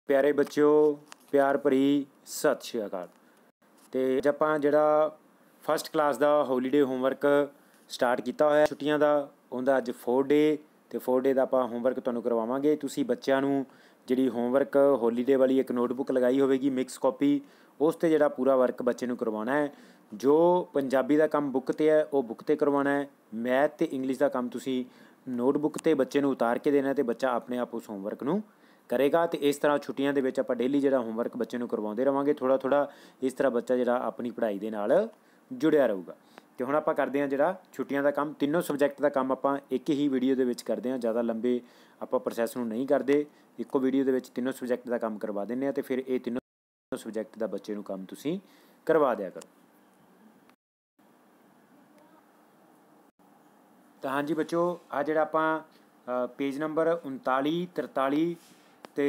प्यारे बच्चों, प्यार भरी सत श्री अकाल। तो अज आपां जिहड़ा फस्ट क्लास का होलीडे होमवर्क स्टार्ट किया होया छुट्टियां का, उहदा अज 4 डे तो 4 डे का आपां होमवर्क तुहानूं करवावांगे। तुसीं बच्चों नूं जिहड़ी होमवर्क होलीडे वाली एक नोटबुक लगाई होगी मिक्स कॉपी, उस ते जिहड़ा पूरा वर्क बच्चे नूं करवाना है। जो पंजाबी का काम बुक ते है वो बुक ते करवाना है। मैथ ते इंग्लिश का काम तुसीं नोटबुक ते बच्चे नूं उतार के देना, तो बच्चा अपने आप उस होमवर्क नूं करेगा। तो इस तरह छुट्टियां दे विच आपां डेली जिहड़ा होमवर्क बच्चे नूं करवाउंदे रहांगे, थोड़ा थोड़ा इस तरह बच्चा जिहड़ा अपनी पढ़ाई दे नाल जुड़िया रहूगा। तो हुण आपां करदे हां जिहड़ा छुट्टियां का काम, तीनों सबजैक्ट का काम आपां एक ही वीडियो दे विच करदे हां। ज़्यादा लंबे आपां प्रोसैस नूं नहीं करदे, इक्को वीडियो दे विच तीनों सबजैक्ट का काम करवा दिंदे हां। तो फिर ये तीनों सबजैक्ट का बच्चे नूं काम तुसीं करवा दिया करो। तो हाँ जी बच्चों, आ जिहड़ा आपां पेज नंबर 39, 43 तो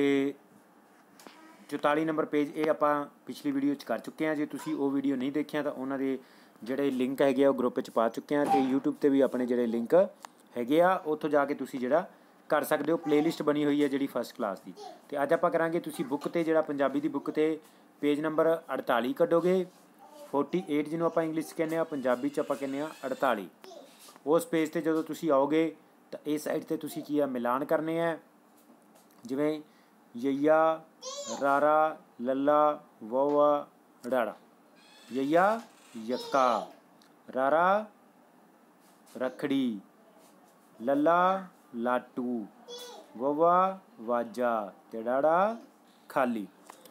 44 नंबर पेज ये आपां पिछली वीडियो कर चुके हैं। जे तुसीं वो वीडियो नहीं देखिया तो उन्हां दे जिहड़े लिंक हैगे आ ग्रुप च पा चुके हैं। तो यूट्यूब ते भी अपने जिहड़े लिंक हैगे आ उत्थों जाके तुसीं जिहड़ा कर सकते हो। प्लेलिस्ट बनी हुई है जिहड़ी फस्ट क्लास की। तो अज आपां करांगे, तुसीं बुक ते जिहड़ा पंजाबी की बुक ते पेज नंबर 48 कड्डोगे। 48 जिन्हों आपां इंग्लिश कहने आ, पंजाबी च आपां कहने आ 48। उस पेज ते जदों तुसीं आओगे तो इस साइड ते तुसीं की मिलान करने हैं। जिवें यैया, रारा, लल्ला, वोवा, डाड़ा। यैया यक्का, रारा रखड़ी, लल्ला लाटू, वोवा वाजा ते डाड़ा खाली।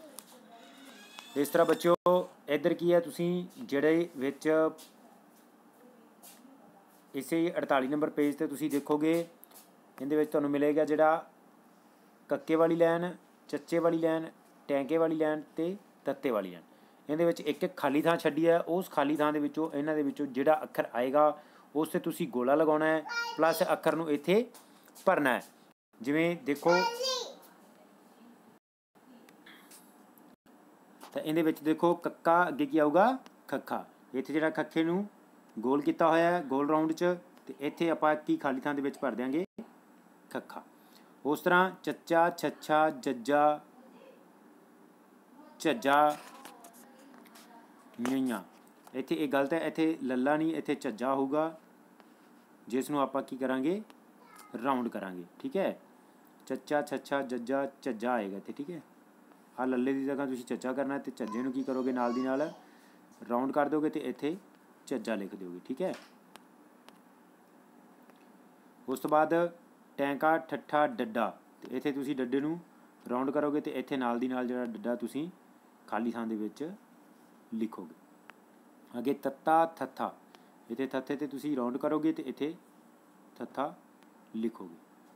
इस तरह बच्चों इधर की है, तुसीं जिहड़े विच इसे 48 नंबर पेज ते तुसीं देखोगे, इहदे विच तुहानूं मिलेगा जिहड़ा कक्के वाली लैन, चच्चे वाली लैन, टैंके वाली लैन ते तत्ते वाली लैन। इहदे विच एक एक खाली थां छड्डी है। उस खाली थां दे विचों इन्हां दे विचों जिहड़ा अखर आएगा उस ते तुसीं गोला लगाउणा है, प्लस अखर नूं इत्थे भरना है। जिवें देखो तो इहदे विच देखो कक्का अगे की आऊगा खक्खा। इत्थे जिहड़ा खक्खे नूं गोल किया होया है, गोल राउंड च, ते इत्थे आपां की खाली थां दे विच भर देंगे खक्खा। उस तरह चच्चा, छच्छा, जज्जा, झज्जा, ञइयां। इत्थे ये गलत है, इत्थे लल्ला नहीं, इत्थे झज्जा होगा, जिसनूं आपां की करांगे राउंड करांगे। ठीक है, चच्चा, छच्छा, जज्जा, झज्जा आएगा इत्थे। ठीक है, आ लल्ले की जगह तुसीं चच्चा करना, तो झज्जे नूं की करोगे नाल दी नाल राउंड कर दोगे तो इत्थे झज्जा लिख दोगे। ठीक है, उस तो बाद टैंका, ठट्ठा, डड्डा, तो इत्थे तुसीं डड्डे नूं राउंड करोगे तो इत्थे नाल दी नाल जिहड़ा डड्डा तुसीं खाली थां दे विच लिखोगे। अगे तत्ता, थत्था, इत्थे थत्थे ते तुसीं राउंड करोगे तो इत्थे थत्था लिखोगे।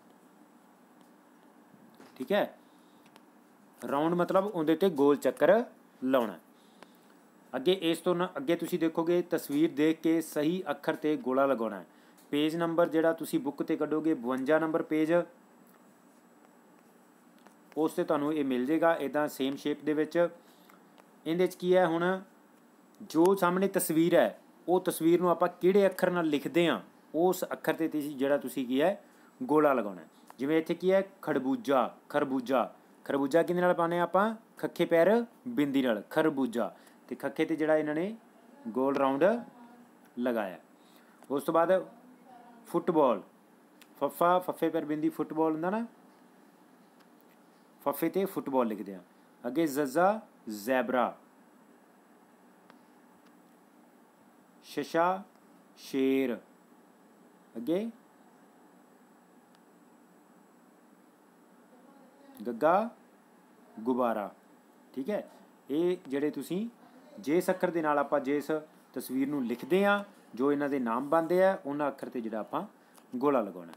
ठीक है, राउंड मतलब उहदे ते गोल चक्कर लाउणा। अगे इस तो अगे तुसीं देखोगे, तस्वीर देख के सही अखर ते गोला लगाउणा है। पेज नंबर जिहड़ा तुसीं बुक ते कड्डोगे 52 नंबर पेज, उस ते तुहानूं ये मिल जाएगा इदां सेम शेप दे विच। इहदे च की है, हुण जो सामने तस्वीर है वो तस्वीर नूं आपां किहड़े अखर नाल लिखदे हां उस अखर ते जिहड़ा तुसीं की है गोला लगाउणा है। जिवें इत्थे की है खरबूजा, खरबूजा, खरबूजा किहदे नाल पाने आपां खक्खे पैर बिंदी नाल खरबूजा, ते खक्खे ते जिहड़ा इन्हां ने गोल राउंड लगाया। उस तो बाद फुटबॉल, फफा फफे पैर बिंदी फुटबॉल हुंदा ना, फफे ते फुटबॉल लिखदे हां। अगे जज्जा जैबरा, शशा शेर, अगे गग्गा गुब्बारा। ठीक है, ये जिहड़े तुसीं जिस अखर दे नाल आपां जिस तस्वीर नूं लिखदे हां, जो इन्हां दे नाम बनदे आ, उन्हां अखर ते जिहड़ा आपां गोला लगाउणा।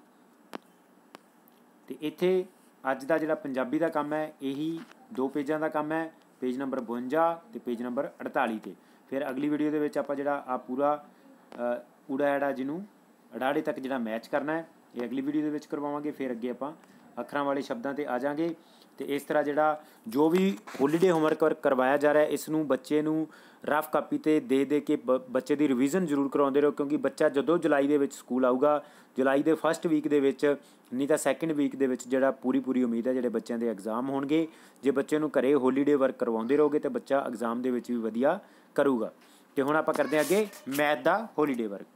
ते इत्थे अज दा जिहड़ा पंजाबी का काम है यही 2 पेजां का काम है, पेज नंबर 52 ते पेज नंबर 48 ते। फिर अगली वीडियो दे विच आपां जिहड़ा आ पूरा ऊड़ा ऐड़ा जिन्हों अड़ाड़े तक जिहड़ा मैच करना है, ये अगली वीडियो दे विच करवावांगे। फिर अगे आपां अखरां वाले शब्दां ते आ जाएंगे। तो इस तरह जिहड़ा जो भी होलीडे होमवर्क करवाया जा रहा है इसनूं बच्चे नूं रफ कापी ते दे के बच्चे दी रिवीजन जरूर करवाउंदे रहो, क्योंकि बच्चा जदों जुलाई दे विच स्कूल आऊगा, जुलाई दे फस्ट वीक दे विच नहीं तां सैकेंड वीक दे विच जिहड़ा पूरी उम्मीद है जिहड़े बच्चों के एग्जाम होणगे। जे बच्चे नूं घरे होलीडे वर्क करवाउंदे रहोगे तो बच्चा एग्जाम दे विच भी वधिया करूगा। तो हुण आपां करदे अगे मैथ दा होलीडे वर्क।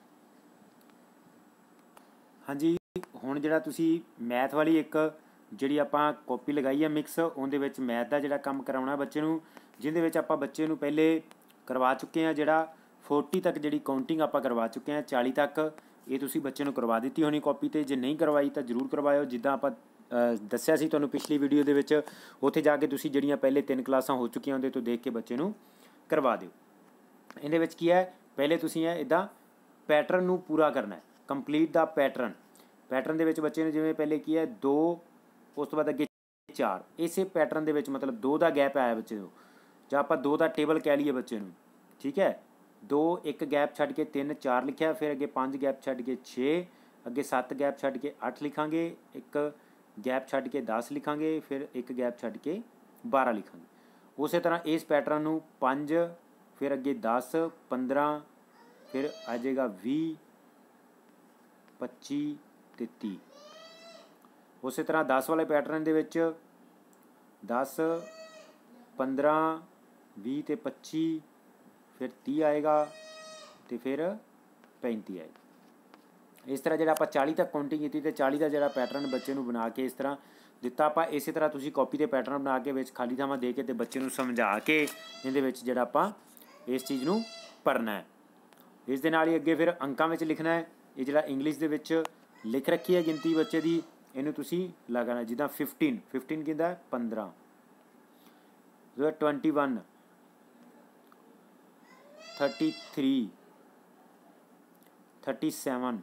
हाँ जी, हुण जिहड़ा तुसीं मैथ वाली एक जिहड़ी आपां कॉपी लगाई है मिक्स, उहदे विच मैथ दा जिहड़ा काम कराउणा बच्चे नूं, जिहदे विच आपां बच्चे नूं पहले करवा चुके हैं जिहड़ा 40 तक जिहड़ी काउंटिंग आपां करवा चुके हैं, 40 तक ये तुसीं बच्चे नूं करवा दित्ती होनी कॉपी ते। जे नहीं करवाई तो जरूर करवाओ, जिद्दां आपां दस्सिया सी तुहानूं पिछली वीडियो दे विच, उत्थे जाके तुसीं जिहड़ियां पहले 3 क्लासां हो चुकियां उहदे तो देख के बच्चे नूं करवा दिओ। इहदे विच की है, पहले तुसीं इदां पैटर्न नूं पूरा करना है, कंप्लीट द पैटर्न। पैटर्न दे विच बच्चे नूं जिवें पहले की है 2, उस तो बाद अगे 4, इसे पैटर्न दे विच मतलब 2 का गैप आया बच्चे को, जां आपां 2 का टेबल कह लीए बच्चे नूं, ठीक है। 2 1 गैप छड्ड के 3 4 लिखिया, फिर अगे 5 गैप छड्ड के 6, अगे 7 गैप छड्ड के 8 लिखांगे, 1 गैप छड्ड के 10 लिखांगे, फिर 1 गैप छड्ड के 12 लिखांगे। उस तरह इस पैटर्न नूं 5, फिर अगे 10 15, फिर आ जाएगा 20 25 ते 30। उस तरह 10 वाले पैटर्न दे विच 10 15 20 ते 25, फिर 30 आएगा, तो फिर 35 आएगा। इस तरह जिहड़ा आपां 40 तक काउंटिंग की तो 40 का जिहड़ा पैटर्न बच्चे नूं बना के इस तरह दिता। आपां इस तरह तुसीं कॉपी ते पैटर्न बना के विच खाली थावां दे के ते बच्चे नूं समझा के इहदे विच जिहड़ा आपां इस चीज़ नूं भरना है। इस दे नाल ही अगे फिर अंकां विच लिखना है। ये जिहड़ा इंग्लिश दे विच लिख रखी है गिनती बच्चे दी, इहनूं तुसीं लगाना, जिद्दां 15 किंदा है 15, 21 33 37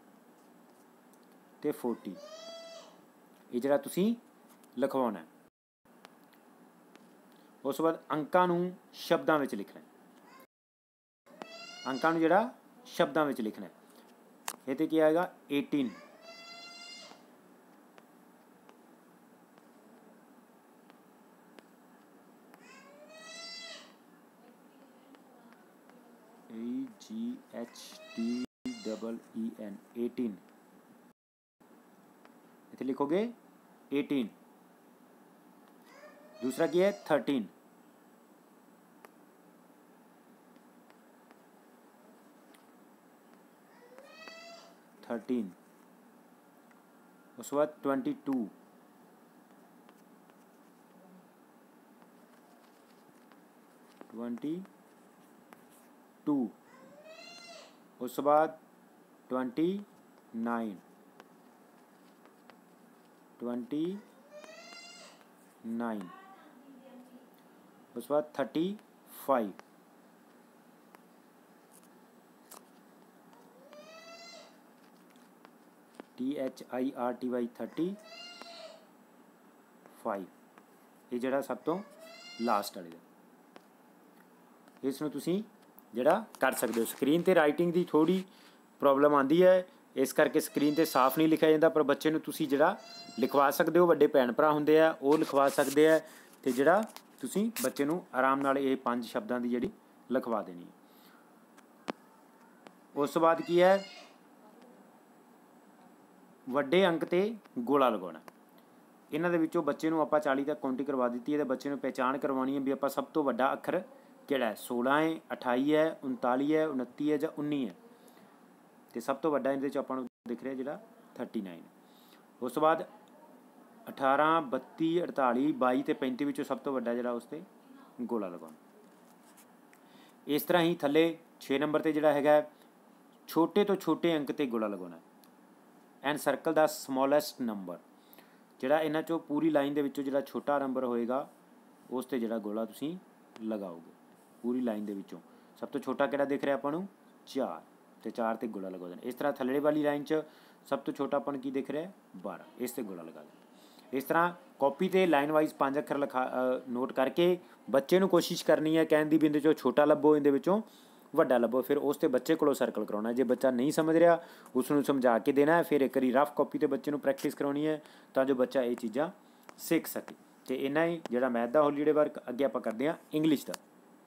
ते 40, ये जिहड़ा तुसीं लिखवाउणा है। उस बाद अंकां नूं शब्दां विच लिखना है, अंकां नूं जिहड़ा शब्दां विच लिखना है। ये ते की आएगा 18, EGHTEEN 18, इतने लिखोगे 18। दूसरा क्या है 13, उसके बाद 22, उसके बाद 29, 29, उसके बाद 35, THIRTY 35, ये जिहड़ा सब तो लास्ट वाले इसनूं तुसीं जिहड़ा कर सकते हो। स्क्रीन ते राइटिंग की थोड़ी प्रॉब्लम आती है, इस करके स्क्रीन ते साफ नहीं लिखा जाता, पर बच्चे नूं तुसीं जिहड़ा लिखवा सकते हो, वड्डे भैन भरा हुंदे आ वो लिखवा सकते हैं, तो जिहड़ा तुसीं बच्चे नूं आराम नाल ये 5 शब्दां दी जिहड़ी लिखवा देनी है। उस बाद की है वड्डे अंक ते गोला लगाउणा। इन्हां दे विचों बच्चे नूं आपां 40 तक काउंटिंग करवा दित्ती है, तो बच्चे नूं पहचान करवानी है भी आपां सब तो वड्डा अखर किहड़ा है, 16 है 28 है 39 है 29 है जां 19 है, तो सब तो वड्डा इहदे च आपां नूं दिख रहा जिहड़ा 39। उस बाद 18 32 48 22 ते 35 विचों सब तो वड्डा जिहड़ा उस ते गोला लगाउणा। इस तरह ही थल्ले 6 नंबर ते जिहड़ा हैगा छोटे तो छोटे अंक ते गोला लगाउणा and circle the smallest number, जिहड़ा इन्हां चों पूरी लाइन दे विचों जिहड़ा छोटा नंबर होएगा उस ते जिहड़ा गोला तुसीं लगाओगे। पूरी लाइन दे विचों सब तो छोटा किहड़ा दिख रहा आपां नूं 4, तो 4 ते गोला लगा देना। इस तरह थल्ले वाली लाइन च सब तो छोटा अपन की दिख रहा है 12, इस ते गोला लगा देना। इस तरह कॉपी ते लाइन वाइज 5 अखर लिखा नोट करके बच्चे नूं कोशिश करनी है कहण दी भी इहदे चों छोटा लभो, इहदे विचों वड्डा लभो, फिर उस ते बच्चे कोलों सर्कल कराउणा। जे बच्चा नहीं समझ रहा उसनूं समझा के देना है, फिर एक बारी रफ कॉपी ते बच्चे नूं प्रैक्टिस कराउणी है तां जो बच्चा ये चीज़ां ਸਿੱਖ ਸਕੇ। ਤੇ ਇੰਨਾ ਹੀ ਜਿਹੜਾ ਮੈਥ ਦਾ ਹੌਲੀਡੇ ਵਰਕ। ਅੱਗੇ ਆਪਾਂ ਕਰਦੇ ਹਾਂ ਇੰਗਲਿਸ਼ ਦਾ।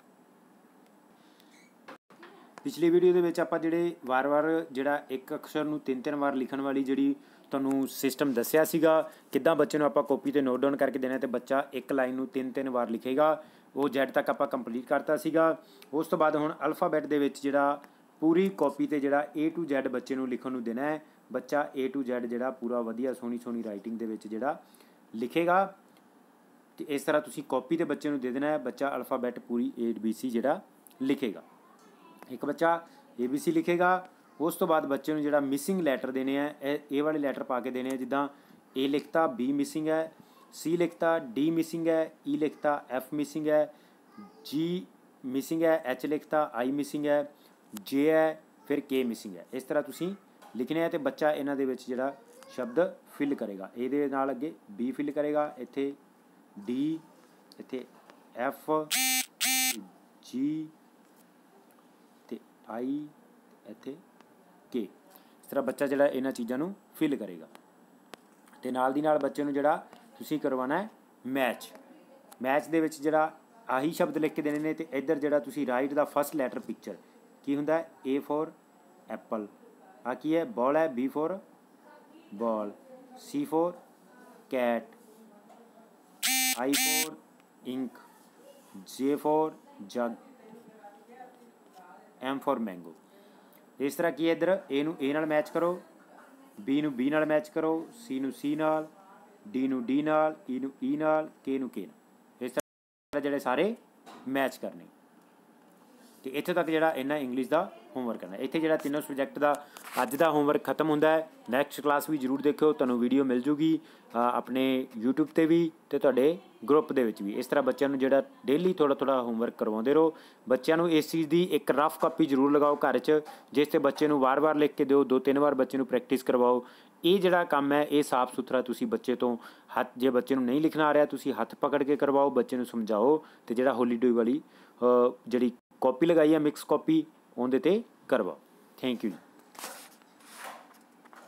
ਪਿਛਲੀ ਵੀਡੀਓ ਦੇ ਵਿੱਚ ਆਪਾਂ ਜਿਹੜੇ ਵਾਰ-ਵਾਰ ਜਿਹੜਾ ਇੱਕ ਅਕਸ਼ਰ ਨੂੰ 3-3 ਵਾਰ ਲਿਖਣ ਵਾਲੀ ਜਿਹੜੀ ਤੁਹਾਨੂੰ ਸਿਸਟਮ ਦੱਸਿਆ ਸੀਗਾ, ਕਿੱਦਾਂ ਬੱਚੇ ਨੂੰ ਆਪਾਂ ਕਾਪੀ 'ਤੇ ਨੋਟ ਡਾਊਨ ਕਰਕੇ ਦੇਣਾ ਅਤੇ ਬੱਚਾ ਇੱਕ ਲਾਈਨ ਨੂੰ 3-3 ਵਾਰ ਲਿਖੇਗਾ, ਉਹ Z ਤੱਕ ਆਪਾਂ ਕੰਪਲੀਟ ਕਰਤਾ ਸੀਗਾ। ਉਸ ਤੋਂ ਬਾਅਦ ਹੁਣ ਅਲਫਾਬੈਟ ਦੇ ਵਿੱਚ ਜਿਹੜਾ ਪੂਰੀ ਕਾਪੀ 'ਤੇ ਜਿਹੜਾ A to Z ਬੱਚੇ ਨੂੰ ਲਿਖਣ ਨੂੰ ਦੇਣਾ ਹੈ। ਬੱਚਾ A to Z ਜਿਹੜਾ ਪੂਰਾ ਵਧੀਆ ਸੋਹਣੀ ਰਾਈਟਿੰਗ ਦੇ ਵਿੱਚ ਜਿਹੜਾ ਲਿਖੇਗਾ। ਅਤੇ ਇਸ ਤਰ੍ਹਾਂ ਤੁਸੀਂ ਕਾਪੀ 'ਤੇ ਬੱਚੇ ਨੂੰ ਦੇ ਦੇਣਾ ਹੈ। ਬੱਚਾ ਅਲਫਾਬੈਟ ਪੂਰੀ ABC ਜਿਹੜਾ ਲਿਖੇਗਾ। ਇੱਕ ਬੱਚਾ ABC ਲਿਖੇਗਾ। ਉਸ ਤੋਂ ਬਾਅਦ ਬੱਚੇ ਨੂੰ ਜਿਹੜਾ ਮਿਸਿੰਗ ਲੈਟਰ ਦੇਣੇ ਹੈ, ਇਹ ਵਾਲੇ ਲੈਟਰ ਪਾ ਕੇ ਦੇਣੇ ਆ। ਜਿੱਦਾਂ A ਲਿਖਤਾ, B ਮਿਸਿੰਗ ਹੈ, C ਲਿਖਤਾ, D ਮਿਸਿੰਗ ਹੈ, E ਲਿਖਤਾ, F ਮਿਸਿੰਗ ਹੈ, G ਮਿਸਿੰਗ ਹੈ, H ਲਿਖਤਾ, I ਮਿਸਿੰਗ ਹੈ, J ਹੈ, ਫਿਰ K ਮਿਸਿੰਗ ਹੈ। ਇਸ ਤਰ੍ਹਾਂ ਤੁਸੀਂ ਲਿਖਣੇ ਹੈ ਅਤੇ ਬੱਚਾ ਇਹਨਾਂ ਦੇ ਵਿੱਚ ਜਿਹੜਾ ਸ਼ਬਦ ਫਿਲ ਕਰੇਗਾ। ਇਹਦੇ ਨਾਲ ਅੱਗੇ B ਫਿਲ ਕਰੇਗਾ, ਇੱਥੇ D, ਇੱਥੇ F, G ਅਤੇ I, ਇੱਥੇ K। ਇਸ ਤਰ੍ਹਾਂ ਬੱਚਾ ਜਿਹੜਾ ਇਹਨਾਂ ਚੀਜ਼ਾਂ ਨੂੰ ਫਿਲ ਕਰੇਗਾ। ਅਤੇ ਨਾਲ ਦੀ ਨਾਲ ਬੱਚੇ ਨੂੰ ਜਿਹੜਾ ਤੁਸੀਂ ਕਰਵਾਉਣਾ ਹੈ ਮੈਚ ਦੇ ਵਿੱਚ ਜਿਹੜਾ ਆਹੀ ਸ਼ਬਦ ਲਿਖ ਕੇ ਦੇਣੇ ਨੇ। ਅਤੇ ਇੱਧਰ ਜਿਹੜਾ ਤੁਸੀਂ ਰਾਈਟ ਦਾ ਫਸਟ ਲੈਟਰ ਪਿਕਚਰ ਕੀ ਹੁੰਦਾ ਹੈ, A ਫੋਰ ਐਪਲ, ਆ ਕੀ ਹੈ, ਬੋਲ ਹੈ, B for ball, C for cat, I for ink, J for jug, M for mango. ਇਸ ਤਰ੍ਹਾਂ ਕੀ ਹੈ, ਇੱਧਰ A ਨੂੰ A ਨਾਲ ਮੈਚ ਕਰੋ, B ਨੂੰ B ਨਾਲ ਮੈਚ ਕਰੋ, C ਨੂੰ C ਨਾਲ, D ਨੂੰ D ਨਾਲ, E ਨੂੰ E ਨਾਲ, K ਨੂੰ K ਨਾਲ। ਇਸ ਤਰ੍ਹਾਂ ਜਿਹੜੇ ਸਾਰੇ ਮੈਚ ਕਰਨੇ। ਅਤੇ ਇੱਥੇ ਤੱਕ ਜਿਹੜਾ ਇਹਨਾਂ ਇੰਗਲਿਸ਼ ਦਾ ਹੋਮਵਰਕ ਕਰਨਾ। ਇੱਥੇ ਜਿਹੜਾ ਤਿੰਨੋਂ ਸਬਜੈਕਟ ਦਾ ਅੱਜ ਦਾ ਹੋਮਵਰਕ ਖਤਮ ਹੁੰਦਾ ਹੈ। ਨੈਕਸਟ ਕਲਾਸ ਵੀ ਜ਼ਰੂਰ ਦੇਖਿਓ, ਤੁਹਾਨੂੰ ਵੀਡੀਓ ਮਿਲ ਜੂਗੀ ਆਪਣੇ YouTube 'ਤੇ ਵੀ ਅਤੇ ਤੁਹਾਡੇ ਗਰੁੱਪ ਦੇ ਵਿੱਚ ਵੀ। ਇਸ ਤਰ੍ਹਾਂ ਬੱਚਿਆਂ ਨੂੰ ਜਿਹੜਾ ਡੇਲੀ ਥੋੜ੍ਹਾ ਹੋਮਵਰਕ ਕਰਵਾਉਂਦੇ ਰਹੋ। ਬੱਚਿਆਂ ਨੂੰ ਇਸ ਚੀਜ਼ ਦੀ ਇੱਕ ਰਫ ਕਾਪੀ ਜ਼ਰੂਰ ਲਗਾਓ ਘਰ 'ਚ, ਜਿਸ 'ਤੇ ਬੱਚੇ ਨੂੰ ਵਾਰ-ਵਾਰ ਲਿਖ ਕੇ ਦਿਓ, 2-3 ਵਾਰ ਬੱਚੇ ਨੂੰ ਪ੍ਰੈਕਟਿਸ ਕਰਵਾਓ। ਇਹ ਜਿਹੜਾ ਕੰਮ ਹੈ ਇਹ ਸਾਫ਼ ਸੁਥਰਾ ਤੁਸੀਂ ਬੱਚੇ ਤੋਂ ਜੇ ਬੱਚੇ ਨੂੰ ਨਹੀਂ ਲਿਖਣਾ ਆ ਰਿਹਾ, ਤੁਸੀਂ ਹੱਥ ਪਕੜ ਕੇ ਕਰਵਾਓ, ਬੱਚੇ ਨੂੰ ਸਮਝਾਓ। ਅਤੇ ਜਿਹੜਾ ਹੌਲੀਡੇ ਵਾਲੀ ਜਿਹੜੀ ਕਾਪੀ ਲਗਾਈ ਹੈ ਮਿਕਸ ਕਾਪੀ, ਉਹਦੇ 'ਤੇ ਕਰਵਾਓ। ਥੈਂਕ ਯੂ ਜੀ।